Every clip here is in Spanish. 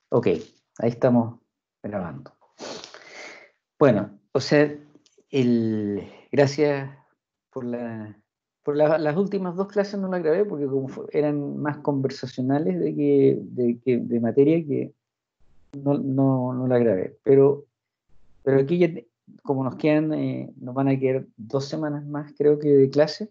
Ok, ahí estamos grabando. Bueno, o sea, gracias por las últimas dos clases no las grabé porque como eran más conversacionales de materia que no la grabé. Pero aquí ya, como nos quedan, nos van a quedar 2 semanas más creo que de clase,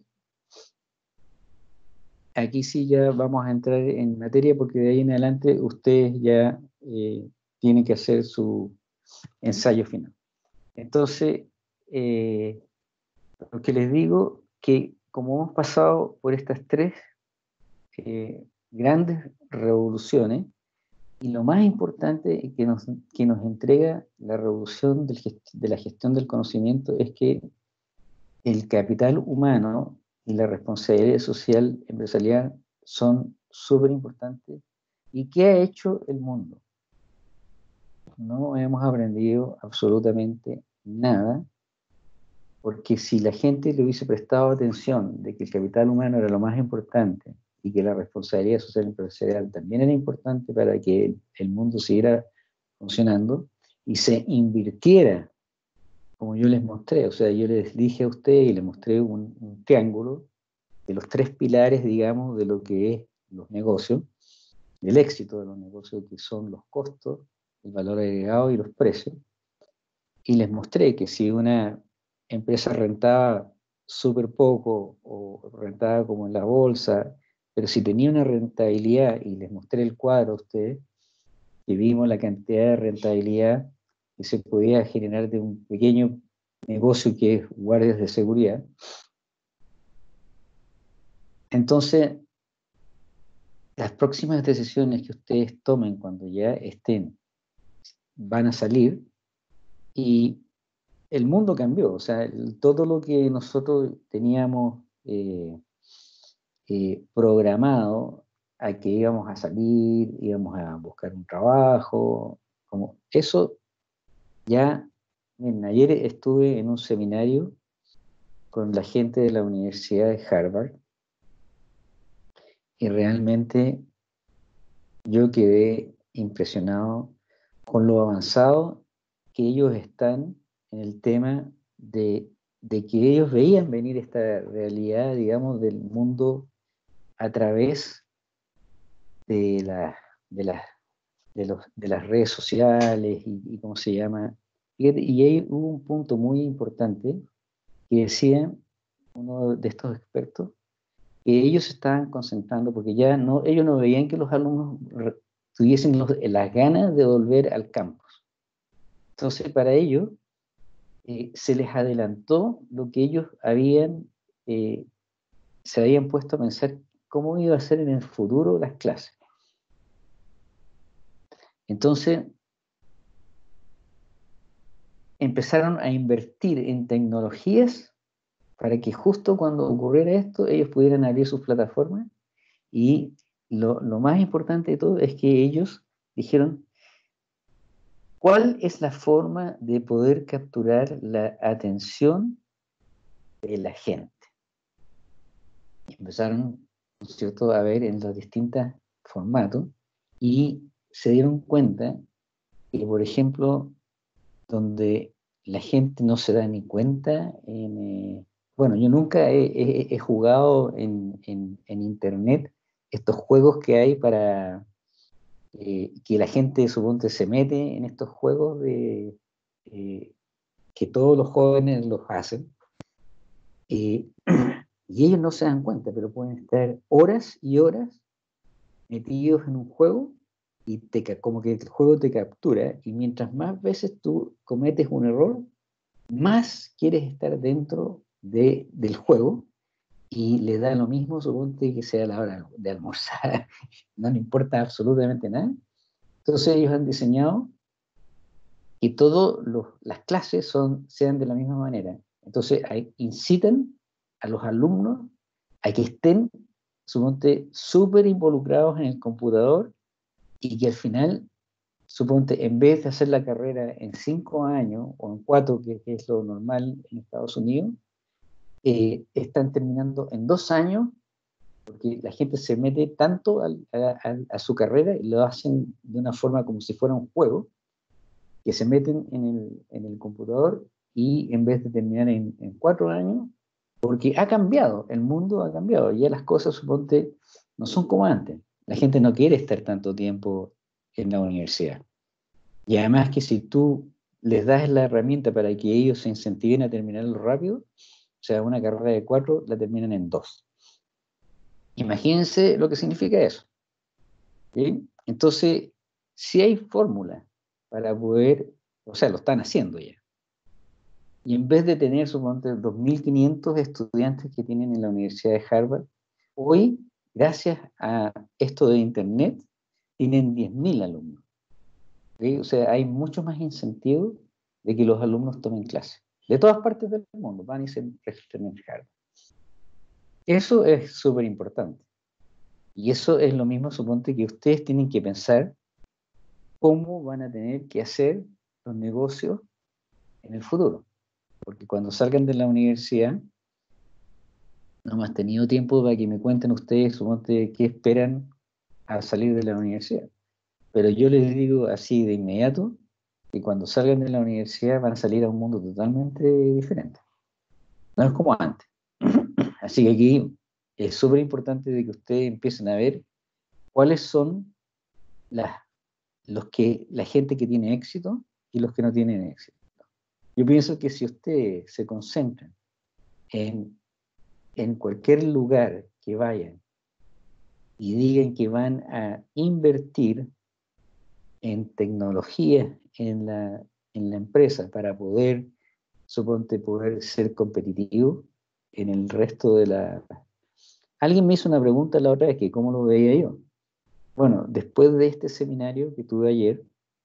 aquí sí ya vamos a entrar en materia porque de ahí en adelante ustedes ya tienen que hacer su ensayo final. Entonces, eh, lo que les digo, que como hemos pasado por estas tres grandes revoluciones, y lo más importante que nos entrega la revolución de la gestión del conocimiento es que el capital humano y la responsabilidad social empresarial son súper importantes. ¿Y qué ha hecho el mundo? No hemos aprendido absolutamente nada, porque si la gente le hubiese prestado atención de que el capital humano era lo más importante y que la responsabilidad social empresarial también era importante para que el mundo siguiera funcionando y se invirtiera, como yo les mostré, o sea, yo les dije a ustedes y les mostré un triángulo de los tres pilares, digamos, de lo que es los negocios, del éxito de los negocios, que son los costos, el valor agregado y los precios. Y les mostré que si una empresa rentaba súper poco o rentaba como en la bolsa, pero si tenía una rentabilidad, y les mostré el cuadro a ustedes, y vimos la cantidad de rentabilidad que se podía generar de un pequeño negocio que es guardias de seguridad. Entonces, las próximas decisiones que ustedes tomen cuando ya estén, van a salir y el mundo cambió, o sea, todo lo que nosotros teníamos programado a que íbamos a salir, íbamos a buscar un trabajo, como eso ya, miren, ayer estuve en un seminario con la gente de la Universidad de Harvard y realmente yo quedé impresionado con lo avanzado que ellos están en el tema de que ellos veían venir esta realidad, digamos, del mundo a través de, la, de, las de las redes sociales y cómo se llama. Y ahí hubo un punto muy importante que decía uno de estos expertos, que ellos se estaban concentrando porque ya no, ellos no veían que los alumnos tuviesen las ganas de volver al campus. Entonces, para ellos, se les adelantó lo que ellos eh, se habían puesto a pensar cómo iba a ser en el futuro las clases. Entonces, empezaron a invertir en tecnologías para que justo cuando ocurriera esto, ellos pudieran abrir sus plataformas. Y lo más importante de todo es que ellos dijeron, ¿cuál es la forma de poder capturar la atención de la gente? Y empezaron, ¿no es cierto?, a ver en los distintos formatos y se dieron cuenta que, por ejemplo, donde la gente no se da ni cuenta, bueno, yo nunca he jugado en internet estos juegos que hay para que la gente, suponte, se mete en estos juegos eh, que todos los jóvenes los hacen, eh, y ellos no se dan cuenta, pero pueden estar horas y horas metidos en un juego y como que el juego te captura, y mientras más veces tú cometes un error, más quieres estar dentro del juego, y le da lo mismo, suponte que sea la hora de almorzar, no le importa absolutamente nada. Entonces ellos han diseñado que todas las clases sean de la misma manera. Entonces incitan a los alumnos a que estén, suponte, súper involucrados en el computador, y que al final, suponte, en vez de hacer la carrera en 5 años o en 4, que es lo normal en Estados Unidos, están terminando en 2 años porque la gente se mete tanto a su carrera y lo hacen de una forma como si fuera un juego, que se meten en el computador y en vez de terminar en 4 años, porque ha cambiado, el mundo ha cambiado, ya las cosas, suponte, no son como antes. La gente no quiere estar tanto tiempo en la universidad. Y además que si tú les das la herramienta para que ellos se incentiven a terminarlo rápido, o sea, una carrera de 4 la terminan en 2. Imagínense lo que significa eso. ¿Sí? Entonces, si hay fórmulas para poder, o sea, lo están haciendo ya. Y en vez de tener, suponte, 2.500 estudiantes que tienen en la Universidad de Harvard, hoy, gracias a esto de Internet, tienen 10.000 alumnos. ¿Sí? O sea, hay mucho más incentivo de que los alumnos tomen clases. De todas partes del mundo van y se registran en Harvard. Eso es súper importante. Y eso es lo mismo, suponte, que ustedes tienen que pensar cómo van a tener que hacer los negocios en el futuro. Porque cuando salgan de la universidad, no me has tenido tiempo para que me cuenten ustedes, suponte, qué esperan al salir de la universidad. Pero yo les digo así de inmediato que cuando salgan de la universidad van a salir a un mundo totalmente diferente. No es como antes. Así que aquí es súper importante de que ustedes empiecen a ver cuáles son las, la gente que tiene éxito y los que no tienen éxito. Yo pienso que si ustedes se concentran en cualquier lugar que vayan y digan que van a invertir en tecnología en la empresa para poder, suponte, poder ser competitivo en el resto de la... Alguien me hizo una pregunta la otra vez que cómo lo veía yo. Bueno, después de este seminario que tuve ayer,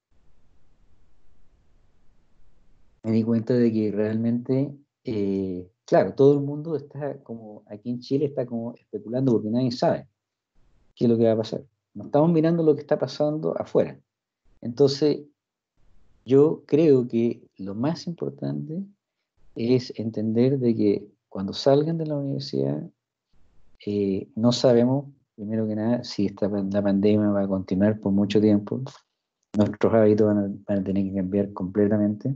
me di cuenta de que realmente, claro, todo el mundo está como, aquí en Chile está como especulando porque nadie sabe qué es lo que va a pasar. No estamos mirando lo que está pasando afuera. Entonces, yo creo que lo más importante es entender de que cuando salgan de la universidad, no sabemos, primero que nada, si la pandemia va a continuar por mucho tiempo. Nuestros hábitos van a tener que cambiar completamente.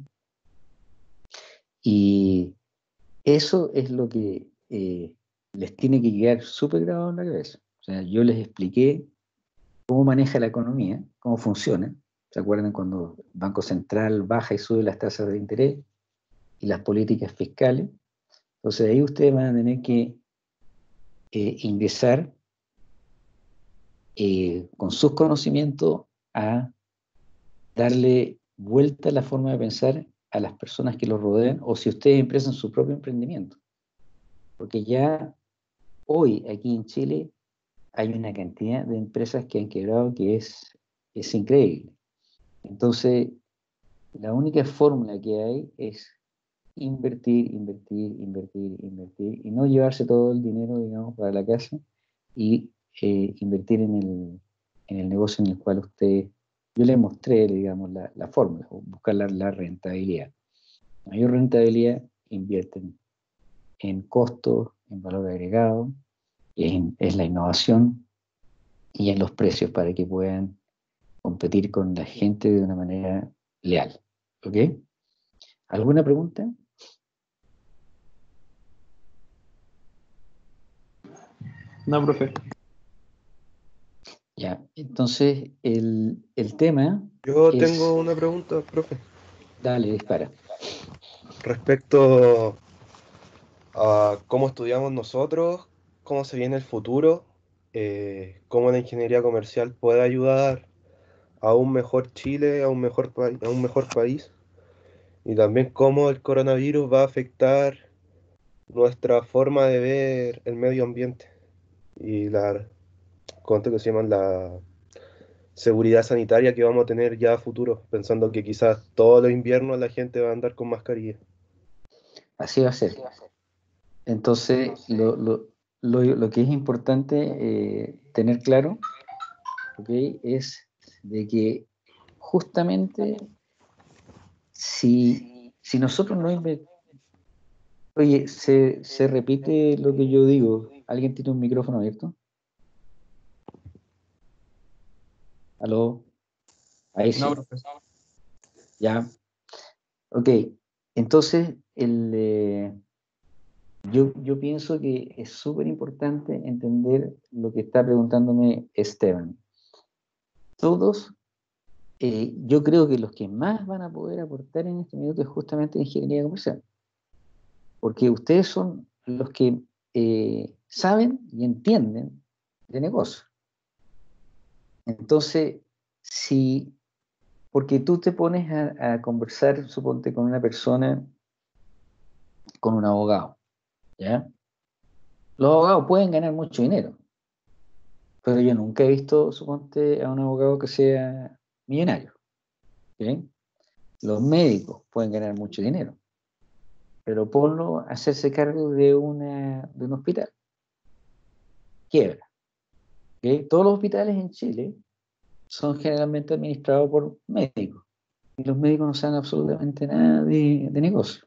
Y eso es lo que les tiene que quedar súper grabado en la cabeza. O sea, yo les expliqué cómo maneja la economía, cómo funciona. ¿Se acuerdan cuando el Banco Central baja y sube las tasas de interés y las políticas fiscales? Entonces ahí ustedes van a tener que ingresar con sus conocimientos a darle vuelta a la forma de pensar a las personas que los rodean o si ustedes empiezan su propio emprendimiento. Porque ya hoy aquí en Chile hay una cantidad de empresas que han quebrado que es increíble. Entonces, la única fórmula que hay es invertir, invertir, invertir, invertir y no llevarse todo el dinero, digamos, para la casa y invertir en el negocio en el cual usted, yo le mostré, digamos, la fórmula, buscar la rentabilidad. Mayor rentabilidad, invierten en costos, en valor agregado, es la innovación y en los precios para que puedan competir con la gente de una manera leal. ¿Ok? ¿Alguna pregunta? No, profe. Ya, entonces el tema Yo tengo es, una pregunta, profe, dale, dispara. respecto a cómo estudiamos nosotros, cómo se viene el futuro, cómo la ingeniería comercial puede ayudar a un mejor Chile, a un mejor país, y también cómo el coronavirus va a afectar nuestra forma de ver el medio ambiente y ¿cuánto que se llaman? La seguridad sanitaria que vamos a tener ya a futuro, pensando que quizás todos los inviernos la gente va a andar con mascarilla. Así va a ser. Entonces, lo que es importante tener claro, ¿ok? Es de que justamente si nosotros no invertimos, oye, se repite lo que yo digo, ¿Alguien tiene un micrófono abierto? ¿Aló? Ahí sí. No, profe. Ya. Ok. Entonces, yo pienso que es súper importante entender lo que está preguntándome Esteban. Todos, yo creo que los que más van a poder aportar en este minuto es justamente ingeniería comercial, porque ustedes son los que saben y entienden de negocio. Entonces, si, porque tú te pones a conversar, suponte, con una persona, con un abogado, ¿ya? Los abogados pueden ganar mucho dinero, pero yo nunca he visto, suponte, a un abogado que sea millonario, ¿sí? Los médicos pueden ganar mucho dinero, pero ponlo a hacerse cargo de un hospital, quiebra, ¿ok? Todos los hospitales en Chile son generalmente administrados por médicos, y los médicos no saben absolutamente nada de negocio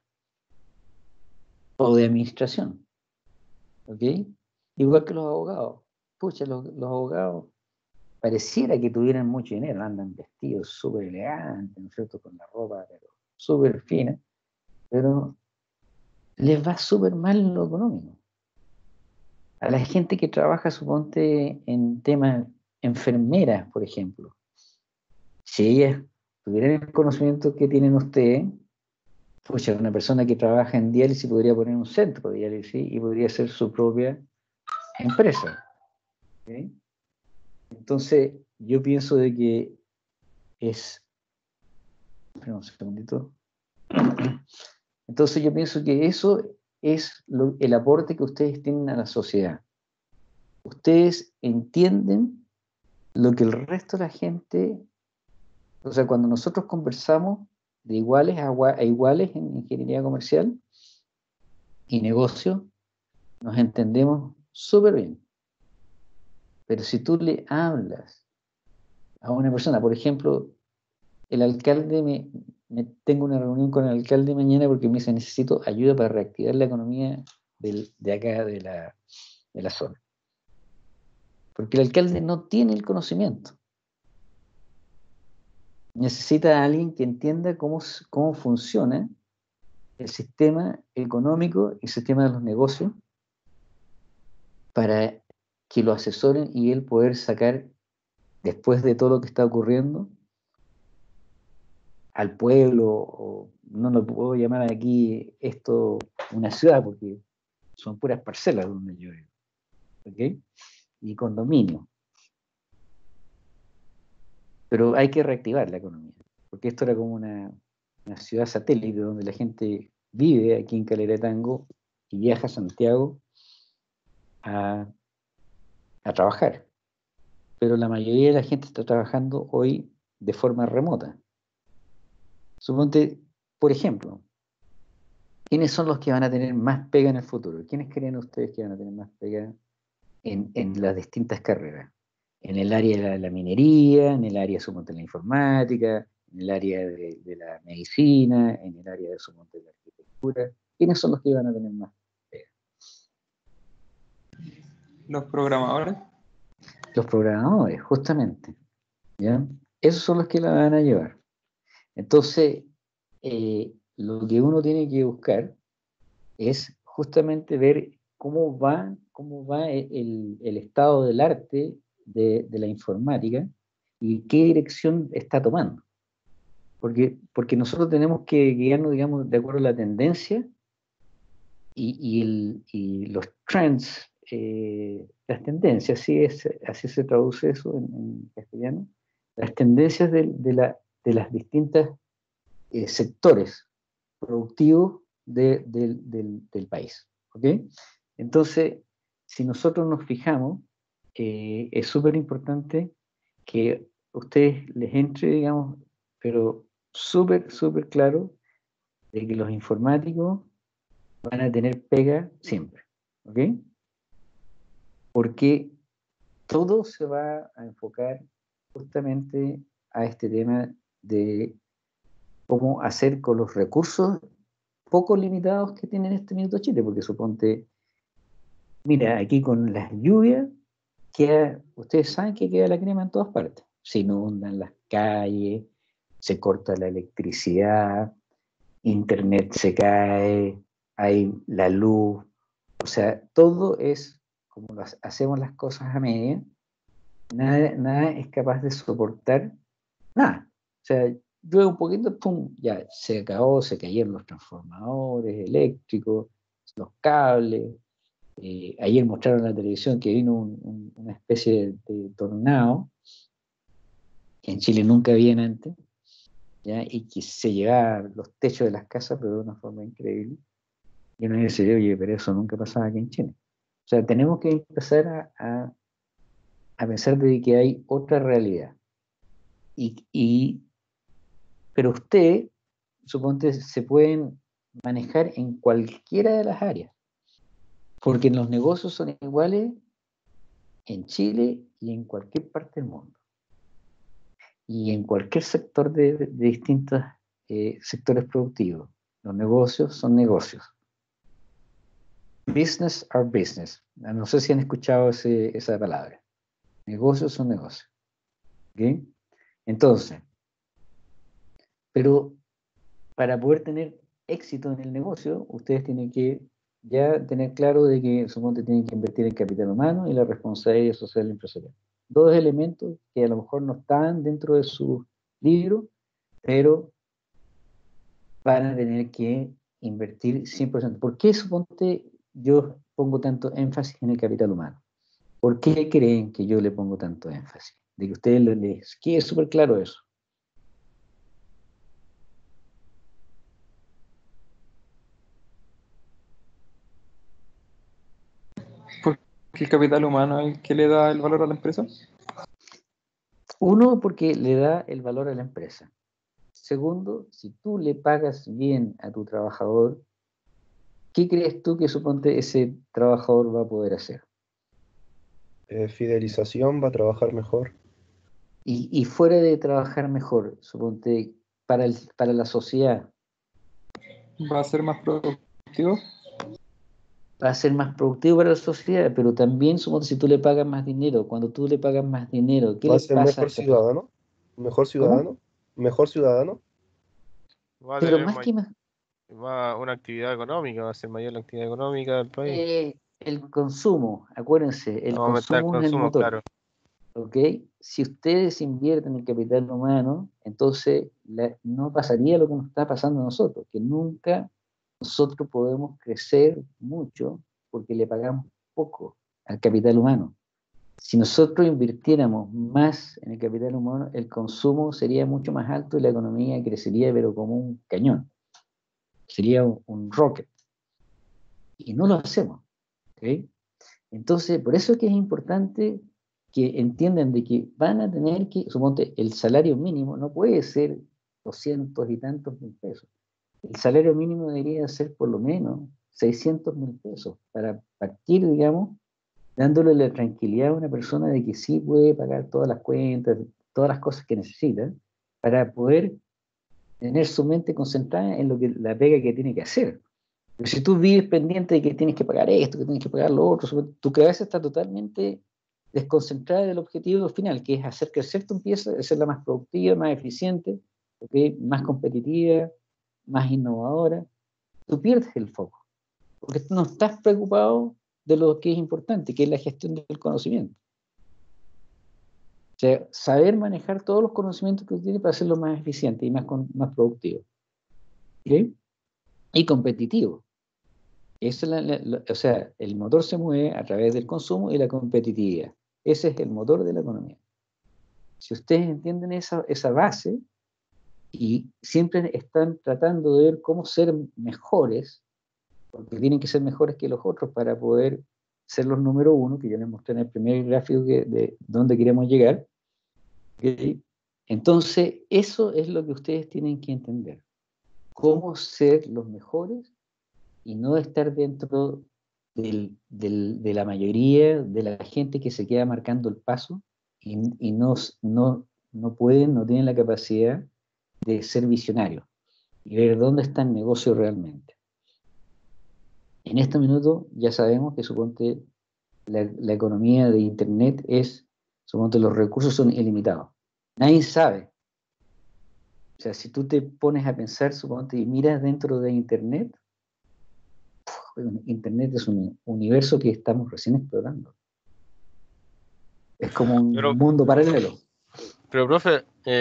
o de administración, ¿ok? Igual que los abogados. Pucha, los abogados pareciera que tuvieran mucho dinero, andan vestidos súper elegantes, ¿no es cierto?, con la ropa pero súper fina, pero les va súper mal en lo económico. A la gente que trabaja, suponte, en temas enfermeras, por ejemplo, si ellas tuvieran el conocimiento que tienen ustedes, pucha, una persona que trabaja en diálisis podría poner un centro de diálisis y podría ser su propia empresa, ¿sí? Entonces, yo pienso de que es... Espera un segundito. Entonces, yo pienso que eso es el aporte que ustedes tienen a la sociedad. Ustedes entienden lo que el resto de la gente, o sea, cuando nosotros conversamos de iguales a iguales en ingeniería comercial y negocio, nos entendemos súper bien. Pero si tú le hablas a una persona, por ejemplo, el alcalde, tengo una reunión con el alcalde mañana porque me dice, necesito ayuda para reactivar la economía de acá, de la zona. Porque el alcalde no tiene el conocimiento. Necesita a alguien que entienda cómo funciona el sistema económico y el sistema de los negocios para que lo asesoren y él poder sacar, después de todo lo que está ocurriendo, al pueblo, o no lo puedo llamar aquí esto una ciudad, porque son puras parcelas donde yo vivo, ¿ok? Y condominios. Pero hay que reactivar la economía, porque esto era como una ciudad satélite donde la gente vive aquí en Calera de Tango y viaja a Santiago a, a trabajar. Pero la mayoría de la gente está trabajando hoy de forma remota. Suponte, por ejemplo, ¿quiénes son los que van a tener más pega en el futuro? ¿Quiénes creen ustedes que van a tener más pega en las distintas carreras? En el área de la minería, en el área, suponte, de la informática, en el área de la medicina, en el área, suponte, de la arquitectura. ¿Quiénes son los que van a tener más pega? Los programadores. Los programadores, justamente, ¿ya? Esos son los que la van a llevar. Entonces, lo que uno tiene que buscar es justamente ver cómo va el estado del arte de la informática y qué dirección está tomando. Porque nosotros tenemos que guiarnos, digamos, de acuerdo a la tendencia y los trends, las tendencias, así se traduce eso en castellano, las tendencias de las distintas sectores productivos del país. ¿Ok? Entonces, si nosotros nos fijamos, es súper importante que ustedes les entre, digamos, pero súper, súper claro de que los informáticos van a tener pega siempre. ¿Ok? Porque todo se va a enfocar justamente a este tema de cómo hacer con los recursos poco limitados que tiene en este minuto Chile, porque suponte, Mira, aquí con las lluvias, ustedes saben que queda la crema en todas partes. Se inundan las calles, se corta la electricidad, internet se cae, hay la luz. O sea, todo es como hacemos las cosas a media, nada es capaz de soportar nada. O sea, llueve un poquito, pum, ya se acabó, se cayeron los transformadores eléctricos, los cables. Ayer mostraron en la televisión que vino una especie de tornado que en Chile nunca había antes, ¿ya? Y que se llevaba los techos de las casas, pero de una forma increíble. Y uno dice, oye, pero eso nunca pasaba aquí en Chile. O sea, tenemos que empezar a pensar de que hay otra realidad. Pero usted, suponte, se pueden manejar en cualquiera de las áreas, porque los negocios son iguales en Chile y en cualquier parte del mundo. Y en cualquier sector de distintos sectores productivos. Los negocios son negocios. Business are business. No sé si han escuchado esa palabra. Negocios son negocios. ¿Okay? Entonces, pero para poder tener éxito en el negocio, ustedes tienen que ya tener claro de que suponte tienen que invertir en capital humano y la responsabilidad social empresarial. Dos elementos que a lo mejor no están dentro de su libro, pero van a tener que invertir 100%. ¿Por qué suponte yo pongo tanto énfasis en el capital humano? ¿Por qué creen que yo le pongo tanto énfasis? De que ustedes les quede súper claro eso. Porque el capital humano es el que le da el valor a la empresa. Uno, porque le da el valor a la empresa. Segundo, si tú le pagas bien a tu trabajador, ¿qué crees tú que suponte ese trabajador va a poder hacer? Fidelización, va a trabajar mejor. Y fuera de trabajar mejor, suponte, para la sociedad, Va a ser más productivo. va a ser más productivo para la sociedad, pero también suponte si tú le pagas más dinero, cuando tú le pagas más dinero, ¿qué Va a le ser pasa a mejor esta persona? ciudadano. Mejor ¿Cómo? ciudadano. Mejor ciudadano. Va a Pero tener más que más, una actividad económica, va a ser mayor la actividad económica del país. el consumo, acuérdense, el Va a aumentar el consumo es el consumo, motor. claro. ¿Ok? Si ustedes invierten en capital humano, entonces no pasaría lo que nos está pasando a nosotros, que nunca nosotros podemos crecer mucho porque le pagamos poco al capital humano. Si nosotros invirtiéramos más en el capital humano, el consumo sería mucho más alto y la economía crecería, pero como un cañón. Sería un rocket. Y no lo hacemos. ¿Ok? Entonces, por eso es que es importante que entiendan de que van a tener que, suponte, el salario mínimo no puede ser 200 y tantos mil pesos. El salario mínimo debería ser por lo menos 600.000 pesos para partir, digamos, dándole la tranquilidad a una persona de que sí puede pagar todas las cuentas, todas las cosas que necesita, para poder tener su mente concentrada en lo que la pega que tiene que hacer. Pero si tú vives pendiente de que tienes que pagar esto, que tienes que pagar lo otro, tu cabeza está totalmente desconcentrada del objetivo final, que es hacer crecer tu empresa, hacerla más productiva, más eficiente, ¿okay? Más competitiva, más innovadora. Tú pierdes el foco, porque tú no estás preocupado de lo que es importante, que es la gestión del conocimiento. O sea, saber manejar todos los conocimientos que tú tienes para hacerlo más eficiente y más productivo. ¿Okay? Y competitivo. O sea, el motor se mueve a través del consumo y la competitividad. Ese es el motor de la economía. Si ustedes entienden esa base y siempre están tratando de ver cómo ser mejores, porque tienen que ser mejores que los otros para poder ser los número uno, que yo les mostré en el primer gráfico de dónde queremos llegar, ¿okay? Entonces, eso es lo que ustedes tienen que entender. Cómo ser los mejores y no estar dentro de la mayoría de la gente que se queda marcando el paso y no pueden, no tienen la capacidad de ser visionarios y ver dónde está el negocio realmente. En este minuto ya sabemos que suponte la economía de Internet es, supongo, los recursos son ilimitados. Nadie sabe. O sea, si tú te pones a pensar, suponte, y miras dentro de Internet, Internet es un universo que estamos recién explorando. Es como un Pero, mundo paralelo. pero profe,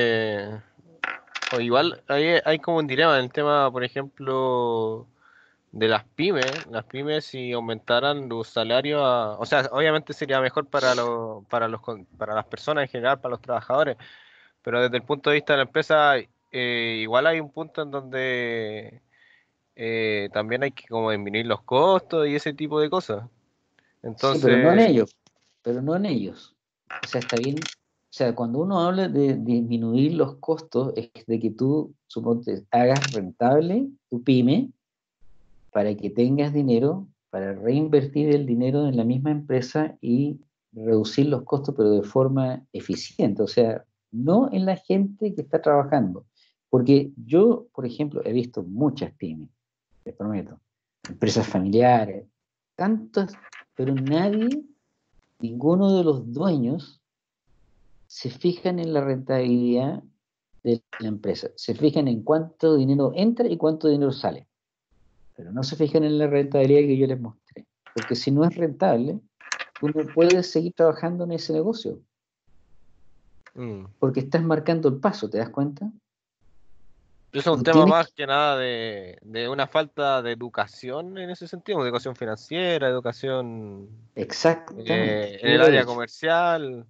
o igual hay como un dilema en el tema, por ejemplo, de las pymes si aumentaran los salarios o sea, obviamente sería mejor para las personas en general, para los trabajadores, pero desde el punto de vista de la empresa, igual hay un punto en donde también hay que como disminuir los costos y ese tipo de cosas. Sí, pero no en Entonces, ellos. Pero no en ellos. O sea, está bien. O sea, cuando uno habla de disminuir los costos, es de que tú, suponte, hagas rentable tu pyme para que tengas dinero para reinvertir el dinero en la misma empresa y reducir los costos, pero de forma eficiente, o sea, no en la gente que está trabajando. Porque yo, por ejemplo, he visto muchas pymes, les prometo, empresas familiares, tantas, pero nadie, ninguno de los dueños se fijan en la rentabilidad de la empresa, se fijan en cuánto dinero entra y cuánto dinero sale, pero no se fijan en la rentabilidad que yo les mostré. Porque si no es rentable, tú no puedes seguir trabajando en ese negocio, mm, porque estás marcando el paso, ¿te das cuenta? eso es un Tú tema tienes más que nada de una falta de educación en ese sentido, educación financiera, educación exactamente, en tú el lo has área dicho. comercial.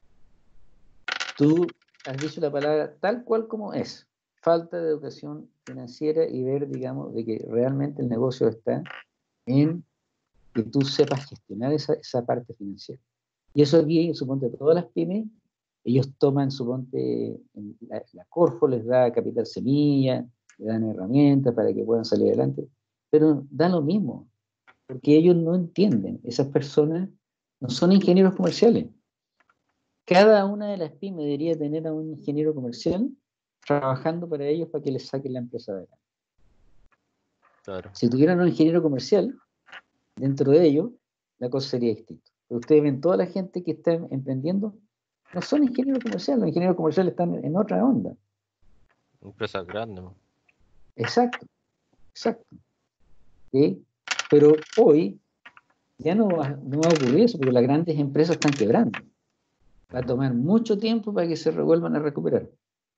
Tú has dicho la palabra tal cual como es. Falta de educación financiera y ver, digamos, de que realmente el negocio está en que tú sepas gestionar esa parte financiera. Y eso aquí, suponte, todas las pymes, ellos toman, suponte, la Corfo les da capital semilla, le dan herramientas para que puedan salir adelante, pero da lo mismo, porque ellos no entienden, esas personas no son ingenieros comerciales. Cada una de las pymes debería tener a un ingeniero comercial trabajando para ellos para que les saquen la empresa adelante. Claro. Si tuvieran un ingeniero comercial dentro de ellos, la cosa sería distinta. Pero ustedes ven toda la gente que está emprendiendo, no son ingenieros comerciales, los ingenieros comerciales están en otra onda. Empresas grandes. Exacto, exacto. ¿Sí? Pero hoy ya no va a ocurrir eso porque las grandes empresas están quebrando. Va a tomar mucho tiempo para que se revuelvan a recuperar.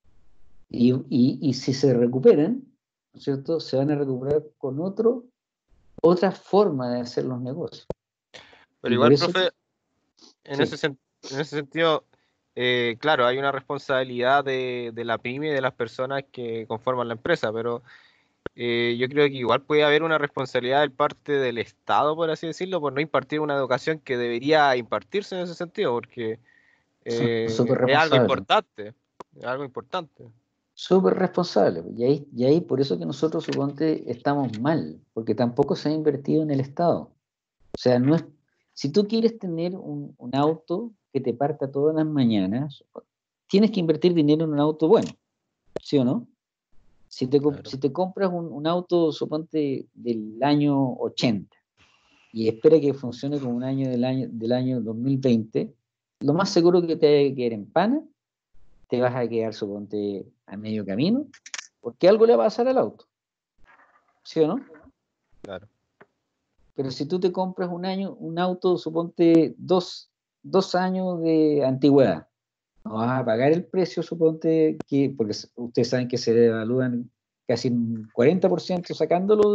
Y si se recuperan, ¿no es cierto? Se van a recuperar con otra forma de hacer los negocios. Pero Y por igual, eso, profe, sí, en ese sentido, claro, hay una responsabilidad de la pyme y de las personas que conforman la empresa, pero yo creo que igual puede haber una responsabilidad de parte del Estado, por así decirlo, por no impartir una educación que debería impartirse en ese sentido, porque son súper es algo responsables. importante, es algo importante. Súper responsable. Y ahí por eso que nosotros, suponte, estamos mal, porque tampoco se ha invertido en el Estado. O sea, no es, si tú quieres tener un auto que te parta todas las mañanas, tienes que invertir dinero en un auto bueno, ¿sí o no? Claro. Si te compras un auto, suponte, del año 80 y espera que funcione como un año del año 2020, lo más seguro que te vaya a quedar en pana, te vas a quedar, suponte, a medio camino, porque algo le va a pasar al auto, ¿sí o no? Claro. Pero si tú te compras un auto, suponte, dos años de antigüedad, no vas a pagar el precio, suponte, porque ustedes saben que se devalúan casi un 40% sacándolo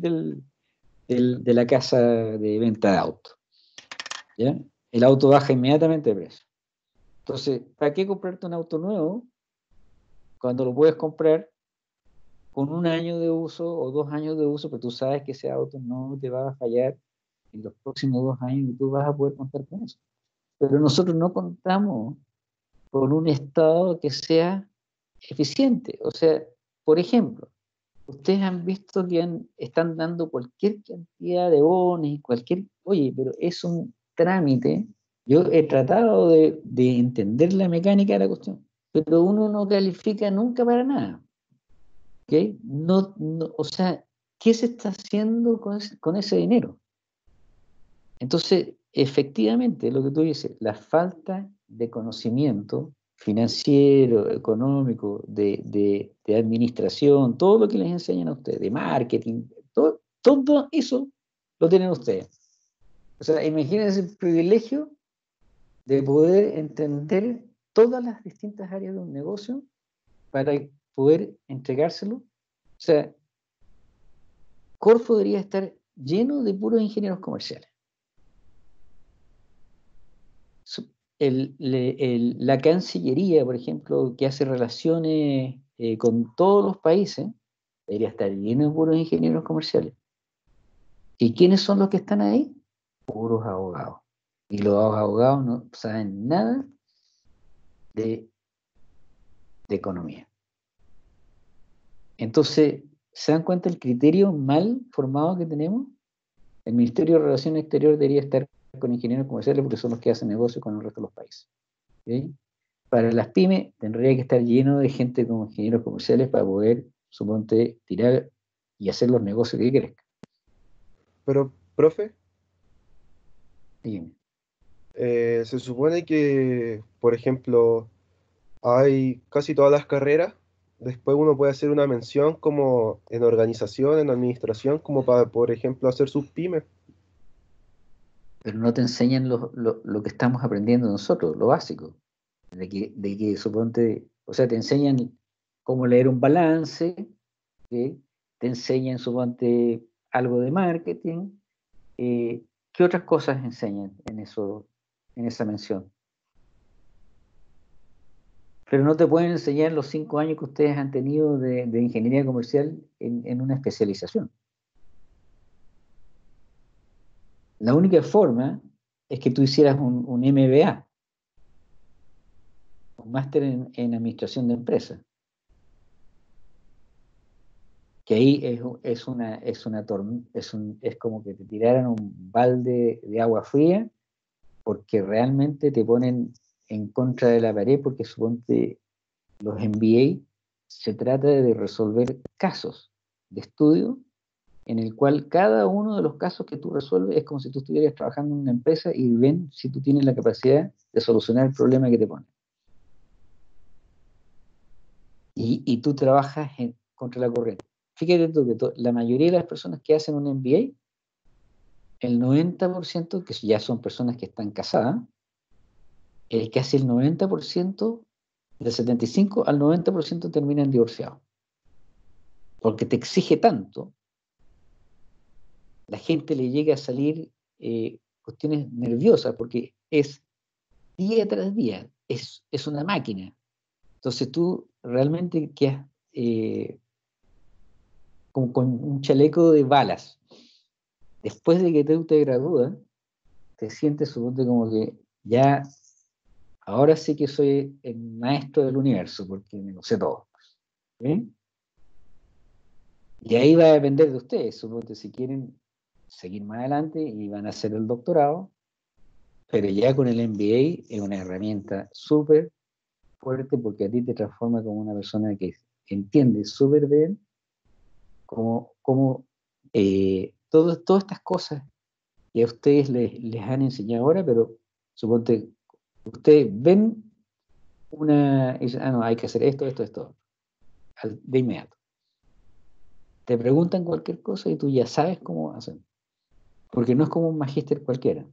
de la casa de venta de autos, ¿ya? El auto baja inmediatamente de precio. Entonces, ¿para qué comprarte un auto nuevo cuando lo puedes comprar con un año de uso o 2 años de uso, pero tú sabes que ese auto no te va a fallar en los próximos 2 años y tú vas a poder contar con eso? Pero nosotros no contamos con un Estado que sea eficiente. O sea, por ejemplo, ustedes han visto que están dando cualquier cantidad de bonos, oye, pero es un trámite. Yo he tratado de entender la mecánica de la cuestión, pero uno no califica nunca para nada. ¿Ok? O sea, ¿qué se está haciendo con ese dinero? Entonces, efectivamente, lo que tú dices, la falta de conocimiento financiero, económico, de administración, todo lo que les enseñan a ustedes, de marketing, todo eso lo tienen ustedes. O sea, imagínense el privilegio de poder entender todas las distintas áreas de un negocio para poder entregárselo. O sea, Corfo debería estar lleno de puros ingenieros comerciales. La Cancillería, por ejemplo, que hace relaciones con todos los países, debería estar lleno de puros ingenieros comerciales. ¿Y quiénes son los que están ahí? Puros abogados. Y los abogados no saben nada de economía. Entonces, ¿se dan cuenta el criterio mal formado que tenemos? El Ministerio de Relaciones Exteriores debería estar con ingenieros comerciales porque son los que hacen negocio con el resto de los países. ¿Sí? Para las pymes tendría que estar lleno de gente como ingenieros comerciales para poder, suponte, tirar y hacer los negocios que crezcan. Pero, profe, Dígame. se supone que, por ejemplo, hay casi todas las carreras. Después uno puede hacer una mención como en organización, en administración, como para, por ejemplo, hacer sus pymes. Pero no te enseñan lo que estamos aprendiendo nosotros, lo básico. De que suponte, o sea, te enseñan cómo leer un balance, ¿sí? Te enseñan, suponte, algo de marketing. ¿Qué otras cosas enseñan en esa mención? Pero no te pueden enseñar los 5 años que ustedes han tenido de ingeniería comercial en una especialización. La única forma es que tú hicieras un MBA, un máster en administración de empresas, que ahí es como que te tiraran un balde de agua fría, porque realmente te ponen en contra de la pared, porque suponte los MBA se trata de resolver casos de estudio en el cual cada uno de los casos que tú resuelves es como si tú estuvieras trabajando en una empresa y ven si tú tienes la capacidad de solucionar el problema que te ponen. Y tú trabajas contra la corriente. Fíjate tú que la mayoría de las personas que hacen un MBA, el 90%, que ya son personas que están casadas, casi el 90%, del 75 al 90% terminan divorciados. Porque te exige tanto, la gente le llega a salir cuestiones nerviosas, porque es día tras día, es una máquina. Entonces tú realmente quedas como con un chaleco de balas. Después de que tú te gradúas, te sientes, suponte, como que ya, ahora sí que soy el maestro del universo, porque me lo sé todo. ¿Sí? Y ahí va a depender de ustedes, suponte, si quieren seguir más adelante y van a hacer el doctorado, pero ya con el MBA es una herramienta súper fuerte porque a ti te transforma como una persona que entiende súper bien cómo todas estas cosas que a ustedes les han enseñado ahora, pero suponte, ustedes ven y dicen, no, hay que hacer esto, de inmediato. Te preguntan cualquier cosa y tú ya sabes cómo hacer, porque no es como un magíster cualquiera.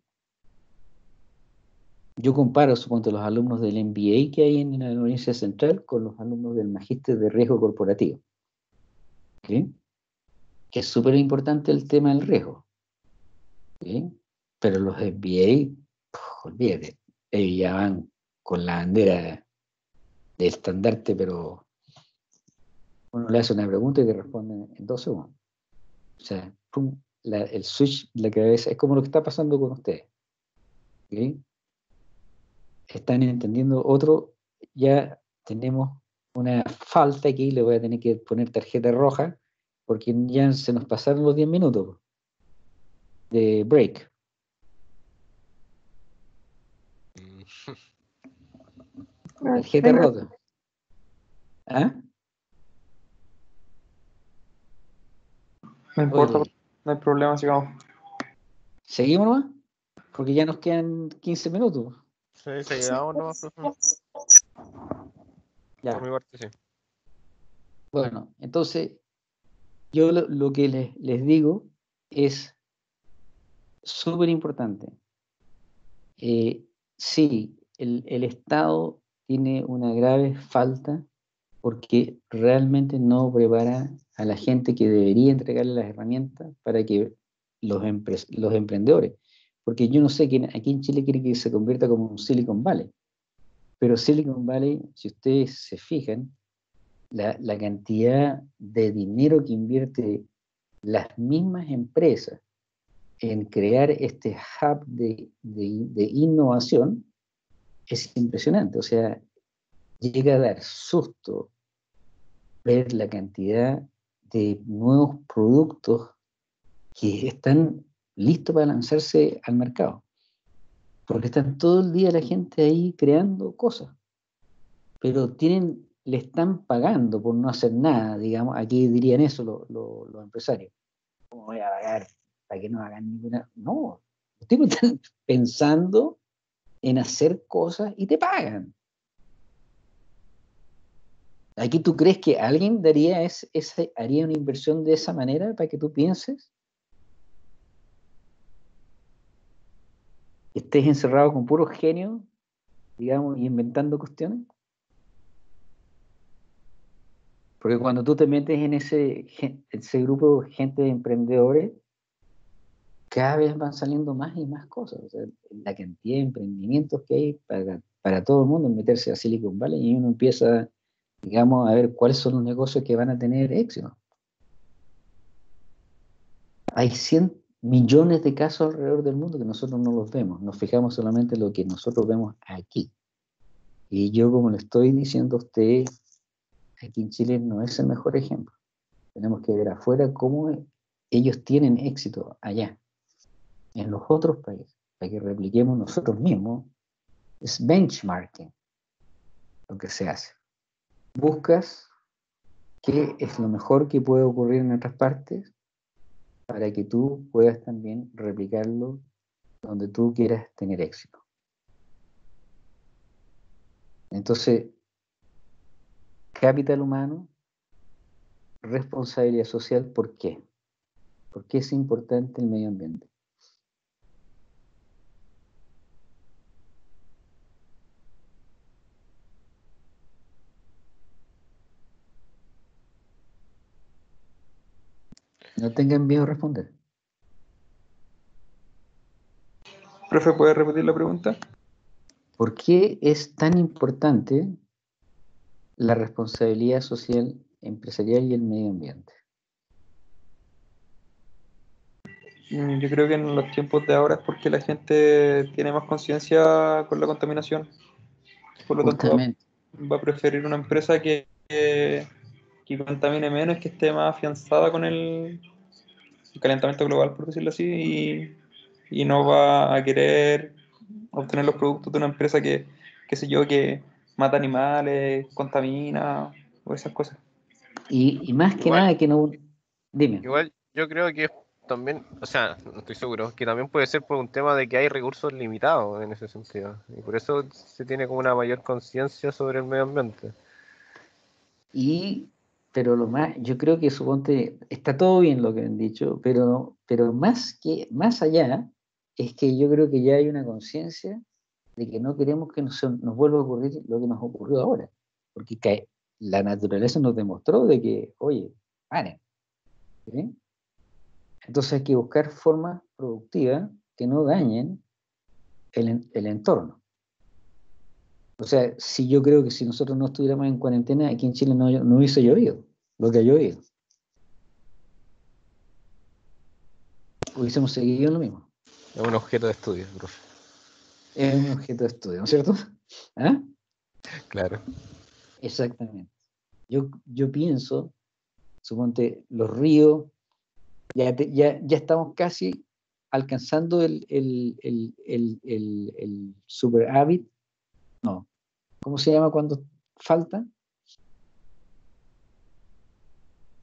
Yo comparo, suponte, los alumnos del MBA que hay en la Universidad Central con los alumnos del magíster de riesgo corporativo. ¿Sí? Que es súper importante el tema del riesgo. ¿Sí? Pero los MBA, olvídate, ellos ya van con la bandera de estandarte, pero uno le hace una pregunta y te responden en 2 segundos. O sea, pum, el switch de la cabeza es como lo que está pasando con ustedes. ¿Sí? Están entendiendo ya tenemos una falta aquí, le voy a tener que poner tarjeta roja, porque ya se nos pasaron los 10 minutos de break. Tarjeta rota. ¿Ah? No importa, Oye, no hay problema, sigamos. ¿seguimos nomás? Porque ya nos quedan 15 minutos. Sí, seguidamos nomás, profe. Ya. Por mi parte, sí. Bueno, entonces yo lo que les digo es súper importante. Sí, el Estado tiene una grave falta porque realmente no prepara a la gente que debería entregarle las herramientas para que los emprendedores, porque yo no sé quién aquí en Chile quiere que se convierta como un Silicon Valley, pero Silicon Valley, si ustedes se fijan, la cantidad de dinero que invierte las mismas empresas en crear este hub de innovación es impresionante. O sea, llega a dar susto ver la cantidad de nuevos productos que están listos para lanzarse al mercado. Porque están todo el día la gente ahí creando cosas, pero le están pagando por no hacer nada, digamos, aquí dirían eso los empresarios. ¿Cómo voy a pagar para que no hagan ninguna? No, los tipos están pensando en hacer cosas y te pagan. ¿Aquí tú crees que alguien haría una inversión de esa manera para que tú pienses? Estés encerrado con puros genios, digamos, y inventando cuestiones. Porque cuando tú te metes en ese grupo de gente de emprendedores, cada vez van saliendo más y más cosas. O sea, la cantidad de emprendimientos que hay para todo el mundo en meterse a Silicon Valley y uno empieza, digamos, a ver cuáles son los negocios que van a tener éxito. Hay 100 millones de casos alrededor del mundo que nosotros no los vemos. Nos fijamos solamente en lo que nosotros vemos aquí. Y yo, como le estoy diciendo a usted, aquí en Chile no es el mejor ejemplo. Tenemos que ver afuera cómo ellos tienen éxito allá, en los otros países, para que repliquemos nosotros mismos. Es benchmarking lo que se hace. Buscas qué es lo mejor que puede ocurrir en otras partes para que tú puedas también replicarlo donde tú quieras tener éxito. Entonces, capital humano, responsabilidad social, ¿por qué? ¿Por qué es importante el medio ambiente? No tengan miedo a responder. Profe, ¿puede repetir la pregunta? ¿Por qué es tan importante la responsabilidad social, empresarial y el medio ambiente? Yo creo que en los tiempos de ahora es porque la gente tiene más conciencia con la contaminación. Por lo tanto, Justamente. va a preferir una empresa que contamine menos, que esté más afianzada con el calentamiento global, por decirlo así, y no va a querer obtener los productos de una empresa qué sé yo, que mata animales, contamina o esas cosas. Y más que Igual, nada que no... Dime. igual yo creo que también, o sea, no estoy seguro, que también puede ser por un tema de que hay recursos limitados en ese sentido. Y por eso se tiene como una mayor conciencia sobre el medio ambiente. Pero lo más, yo creo que suponte, está todo bien lo que han dicho, pero más allá, es que yo creo que ya hay una conciencia de que no queremos que nos vuelva a ocurrir lo que nos ocurrió ahora. Porque la naturaleza nos demostró de que, oye, paren. ¿Sí? Entonces hay que buscar formas productivas que no dañen el entorno. O sea, si yo creo que si nosotros no estuviéramos en cuarentena, aquí en Chile no hubiese llovido lo que ha llovido. Hubiésemos seguido en lo mismo. Es un objeto de estudio, profe. Es un objeto de estudio, ¿no es cierto? ¿Ah? Claro. Exactamente. Yo pienso, suponte, los ríos, ya estamos casi alcanzando el superávit. No. ¿Cómo se llama cuando falta?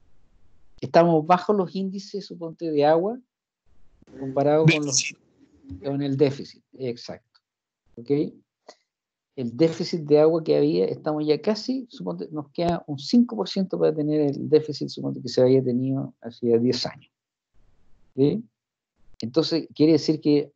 Estamos bajo los índices, suponte, de agua comparado con los... Con el déficit, exacto. ¿Ok? El déficit de agua que había, estamos ya casi, suponte, nos queda un 5% para tener el déficit, suponte, que se había tenido hace 10 años. ¿Ok? Entonces, quiere decir que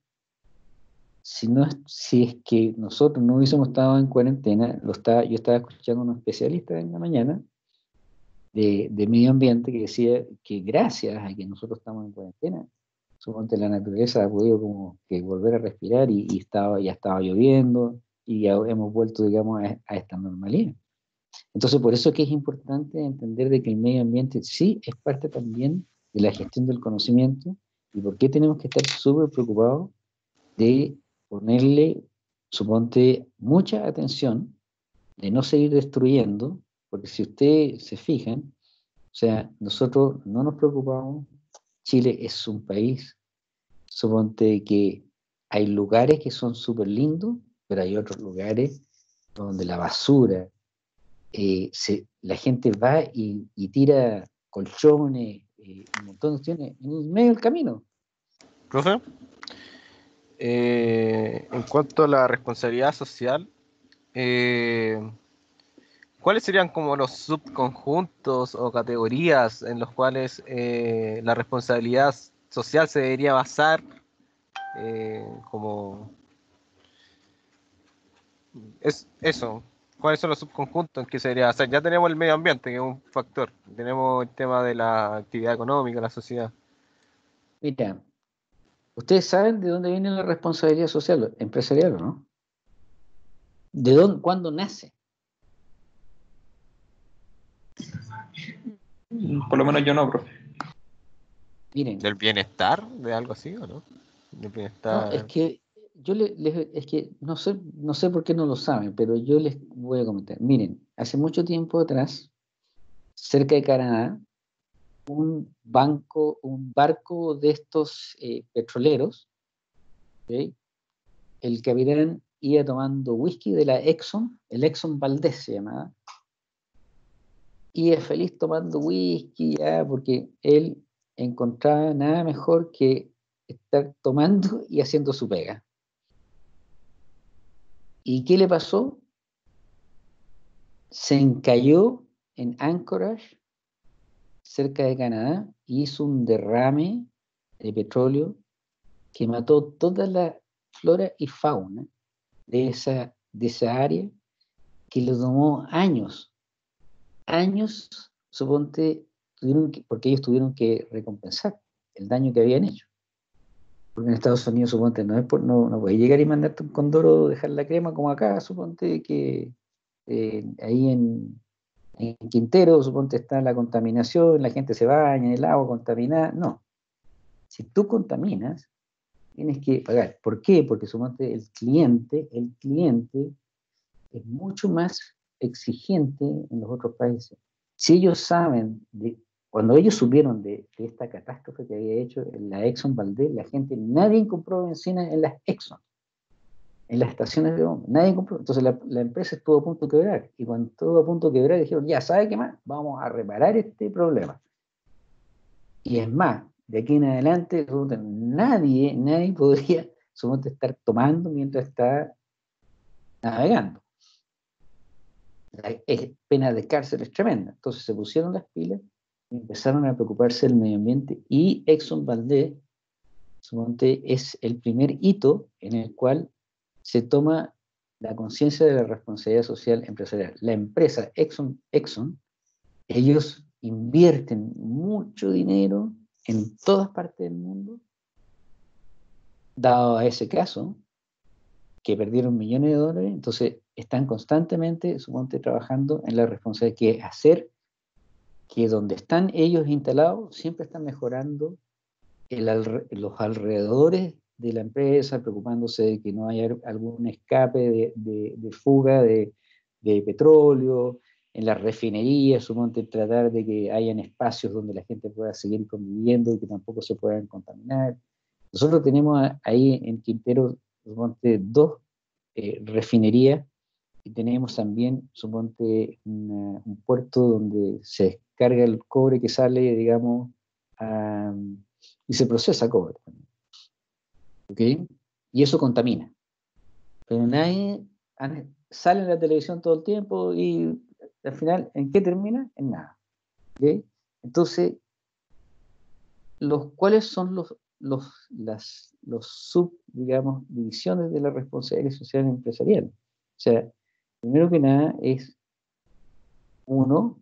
si es que nosotros no hubiésemos estado en cuarentena, yo estaba escuchando a un especialista en la mañana de medio ambiente que decía que gracias a que nosotros estamos en cuarentena, suponte la naturaleza ha podido como que volver a respirar ya estaba lloviendo y ya hemos vuelto, digamos, a esta normalidad. Entonces, por eso es que es importante entender de que el medio ambiente sí es parte también de la gestión del conocimiento y por qué tenemos que estar súper preocupados de ponerle, suponte, mucha atención, de no seguir destruyendo, porque si ustedes se fijan, o sea, nosotros no nos preocupamos, Chile es un país, suponte que hay lugares que son súper lindos, pero hay otros lugares donde la basura, la gente va y tira colchones, un montón de cuestiones en medio del camino. Profe, en cuanto a la responsabilidad social, ¿cuáles serían como los subconjuntos o categorías en los cuales la responsabilidad social se debería basar? Como es eso. ¿Cuáles son los subconjuntos en que se debería basar? Ya tenemos el medio ambiente, que es un factor. Tenemos el tema de la actividad económica, la sociedad. Mira, ustedes saben de dónde viene la responsabilidad social, empresarial, ¿no? ¿De dónde, cuándo nace? Por lo menos yo no, profe. Miren, ¿Del bienestar? ¿De algo así o no? Del no, bienestar. es que es que no sé por qué no lo saben, pero yo les voy a comentar. Miren, hace mucho tiempo atrás, cerca de Canadá, un barco de estos petroleros, ¿ok? El capitán iba tomando whisky de la Exxon, el Exxon Valdez se llamaba, iba feliz tomando whisky ya, porque él encontraba nada mejor que estar tomando y haciendo su pega. ¿Y qué le pasó? Se encalló en Anchorage, cerca de Canadá, y hizo un derrame de petróleo que mató toda la flora y fauna de esa área, que le tomó años, suponte, porque ellos tuvieron que recompensar el daño que habían hecho. Porque en Estados Unidos, suponte, no puedes llegar y mandarte un condoro, dejar la crema como acá, suponte que ahí en Quintero, suponte, está la contaminación, la gente se baña en el agua contaminada. No, si tú contaminas, tienes que pagar. ¿Por qué? Porque suponte el cliente es mucho más exigente en los otros países. Si ellos saben, cuando ellos supieron de esta catástrofe que había hecho en la Exxon Valdez, nadie compró bencina en las Exxon, en las estaciones de bomba, nadie compró. Entonces la empresa estuvo a punto de quebrar. Y cuando estuvo a punto de quebrar, dijeron, ya, ¿sabe qué más? Vamos a reparar este problema. Y es más, de aquí en adelante, nadie podría estar tomando mientras está navegando. La pena de cárcel es tremenda. Entonces se pusieron las pilas y empezaron a preocuparse del medio ambiente, y Exxon Valdez, suponte, es el primer hito en el cual se toma la conciencia de la responsabilidad social empresarial. La empresa Exxon, ellos invierten mucho dinero en todas partes del mundo, dado a ese caso, que perdieron millones de dólares, entonces están constantemente, suponte, trabajando en la responsabilidad que es hacer que donde están ellos instalados siempre están mejorando los alrededores de la empresa, preocupándose de que no haya algún escape de fuga de petróleo, en las refinerías, suponte, tratar de que hayan espacios donde la gente pueda seguir conviviendo y que tampoco se puedan contaminar. Nosotros tenemos ahí en Quintero, suponte, dos refinerías, y tenemos también, suponte, un puerto donde se descarga el cobre que sale, digamos, y se procesa cobre. ¿Ok? Y eso contamina. Pero nadie sale en la televisión todo el tiempo y al final, ¿en qué termina? En nada. ¿Okay? Entonces, ¿cuáles son digamos, divisiones de la responsabilidad social empresarial? O sea, primero que nada es, uno,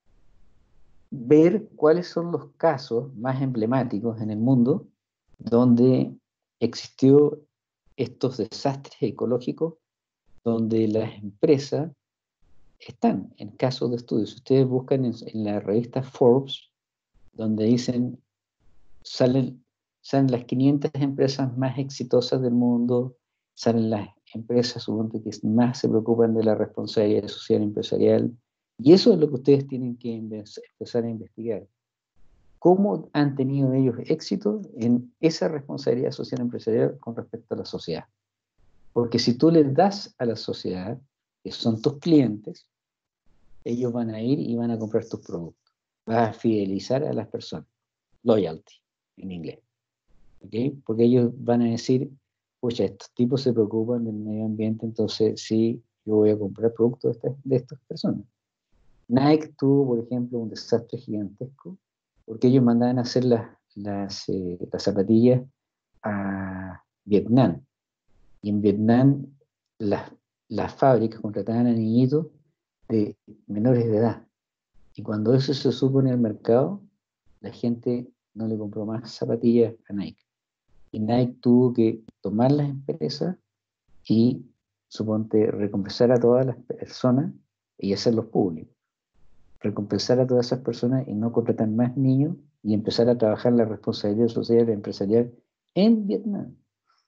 ver cuáles son los casos más emblemáticos en el mundo donde existió estos desastres ecológicos, donde las empresas están en casos de estudio. Si ustedes buscan en la revista Forbes, donde dicen, salen las 500 empresas más exitosas del mundo, salen las empresas, supongo, que más se preocupan de la responsabilidad social empresarial, y eso es lo que ustedes tienen que empezar a investigar. ¿Cómo han tenido ellos éxito en esa responsabilidad social empresarial con respecto a la sociedad? Porque si tú les das a la sociedad, que son tus clientes, ellos van a ir y van a comprar tus productos. Vas a fidelizar a las personas. Loyalty, en inglés. ¿Okay? Porque ellos van a decir, pucha, estos tipos se preocupan del medio ambiente, entonces sí, yo voy a comprar productos de estas personas. Nike tuvo, por ejemplo, un desastre gigantesco, porque ellos mandaban a hacer las zapatillas a Vietnam. Y en Vietnam las fábricas contrataban a niñitos de menores de edad. Y cuando eso se supo en el mercado, la gente no le compró más zapatillas a Nike. Y Nike tuvo que tomar las empresas y, suponte, recompensar a todas las personas y hacerlos públicos. Recompensar a todas esas personas y no contratar más niños y empezar a trabajar la responsabilidad social y empresarial en Vietnam.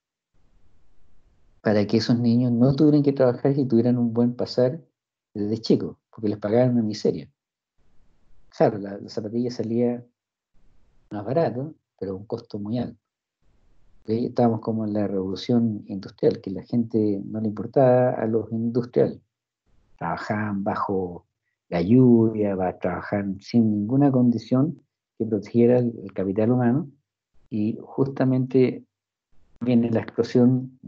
Para que esos niños no tuvieran que trabajar y tuvieran un buen pasar desde chicos, porque les pagaban una miseria. Claro, la zapatilla salía más barato, pero a un costo muy alto. ¿Okay? Estábamos como en la revolución industrial, que la gente no le importaba a los industriales. Trabajaban bajo la lluvia, trabajaban sin ninguna condición que protegiera el capital humano, y justamente viene la explosión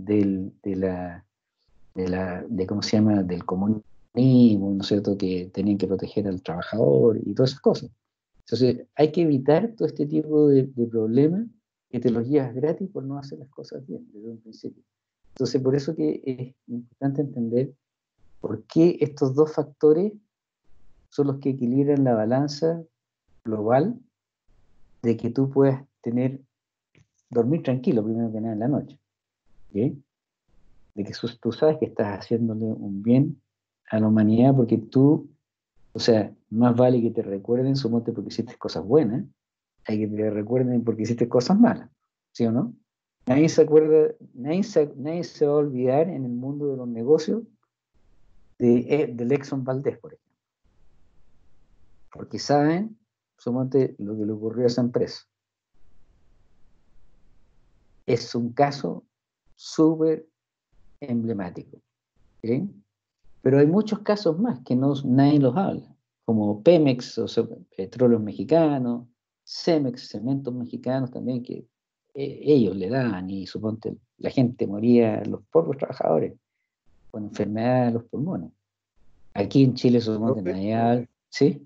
¿cómo se llama?, del comunismo, ¿no es cierto?, que tenían que proteger al trabajador y todas esas cosas. Entonces, hay que evitar todo este tipo de problemas que te los llevas gratis por no hacer las cosas bien desde un principio. Entonces, por eso que es importante entender por qué estos dos factores son los que equilibran la balanza global de que tú puedas dormir tranquilo, primero que nada, en la noche. ¿Okay? De que tú sabes que estás haciéndole un bien a la humanidad, porque tú, o sea, más vale que te recuerden, suponte, porque hiciste cosas buenas, hay que te recuerden porque hiciste cosas malas, ¿sí o no? Nadie se acuerda, nadie se va a olvidar en el mundo de los negocios del Exxon Valdez, por ejemplo, porque saben, suponte, lo que le ocurrió a esa empresa. Es un caso súper emblemático, ¿okay? Pero hay muchos casos más que nadie los habla, como Pemex, o sea, Petróleos Mexicanos, Cemex, Cementos Mexicanos también, que ellos le daban, y suponte la gente moría, los pobres trabajadores, con enfermedades de los pulmones. Aquí en Chile, suponte, Profe, nadie habla, ¿sí?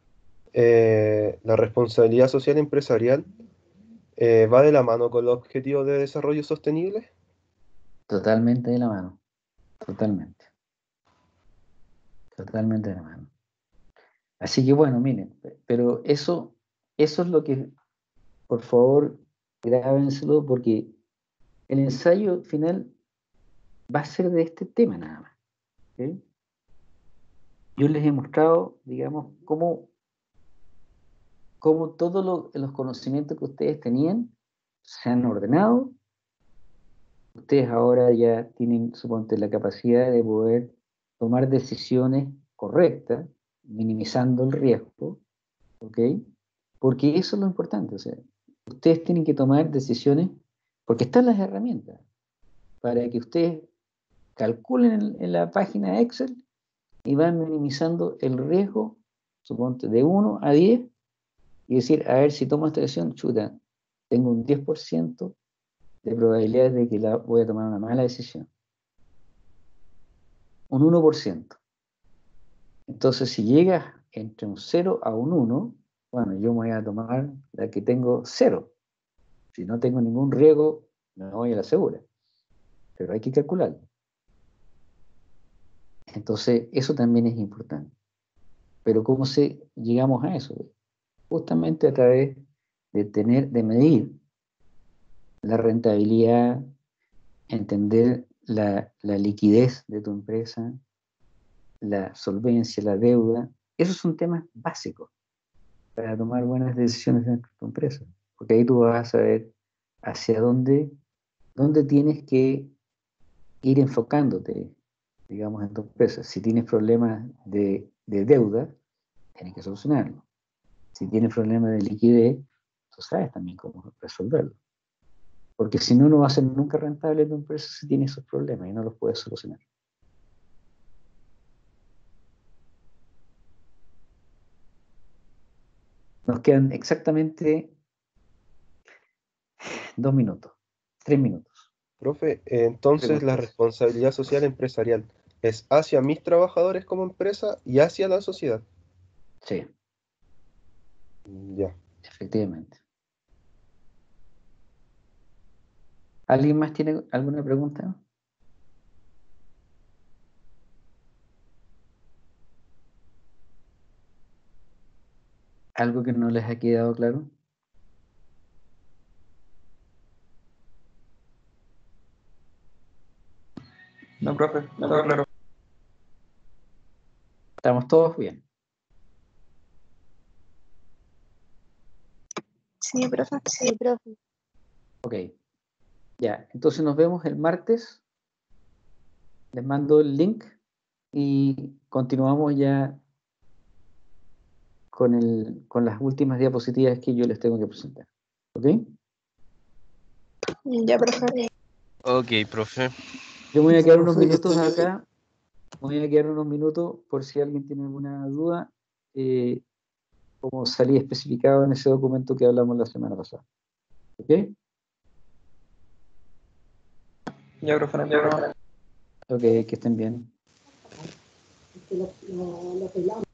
la responsabilidad social empresarial va de la mano con los objetivos de desarrollo sostenible. Totalmente de la mano, totalmente de la mano. Así que bueno, miren, pero eso es lo que, por favor, grábenselo, porque el ensayo final va a ser de este tema nada más. ¿Okay? Yo les he mostrado, digamos, cómo todos los conocimientos que ustedes tenían se han ordenado. Ustedes ahora ya tienen, suponte, la capacidad de poder tomar decisiones correctas, minimizando el riesgo, ¿ok? Porque eso es lo importante. O sea, ustedes tienen que tomar decisiones porque están las herramientas para que ustedes calculen en la página Excel y van minimizando el riesgo, suponte, de 1 a 10, y decir, a ver, si tomo esta decisión, chuta, tengo un 10% de probabilidades de que voy a tomar una mala decisión. Un 1%. Entonces, si llegas entre un 0 a un 1, bueno, yo me voy a tomar la que tengo 0. Si no tengo ningún riesgo, me voy a la segura. Pero hay que calcularlo. Entonces, eso también es importante. Pero ¿cómo llegamos a eso? Justamente a través de medir la rentabilidad, entender la liquidez de tu empresa, la solvencia, la deuda. Esos son temas básicos para tomar buenas decisiones dentro de tu empresa. Porque ahí tú vas a saber hacia dónde tienes que ir enfocándote, digamos, en tu empresa. Si tienes problemas de deuda, tienes que solucionarlo. Si tienes problemas de liquidez, tú sabes también cómo resolverlo. Porque si no, no va a ser nunca rentable tu empresa si tiene esos problemas y no los puedes solucionar. Nos quedan exactamente 2 minutos, 3 minutos. Profe, entonces la Preguntas. responsabilidad social empresarial es hacia mis trabajadores como empresa y hacia la sociedad. Sí, Ya. efectivamente. ¿Alguien más tiene alguna pregunta? ¿Algo que no les ha quedado claro? No, profe, todo claro. ¿Estamos todos bien? Sí, profe. Sí, profe. Ok. Ya, entonces nos vemos el martes. Les mando el link y continuamos ya con las últimas diapositivas que yo les tengo que presentar. ¿Ok? Ya, profe. Ok, profe. Yo me voy a quedar unos minutos acá. Me voy a quedar unos minutos por si alguien tiene alguna duda, como salí especificado en ese documento que hablamos la semana pasada. ¿Ok? Ya, profe, no hay problema. Ok, que estén bien.